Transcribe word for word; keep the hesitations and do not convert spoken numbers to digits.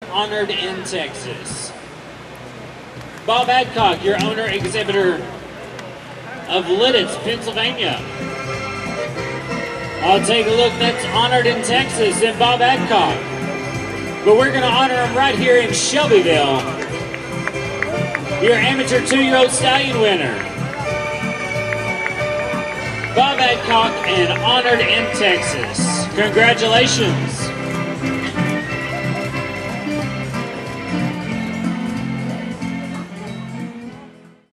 honored in Texas. Bob Adcock, your owner exhibitor of Lititz, Pennsylvania. I'll take a look, that's honored in Texas and Bob Adcock. But we're going to honor him right here in Shelbyville. Your amateur two-year-old stallion winner, Bob Adcock, and honored in Texas. Congratulations.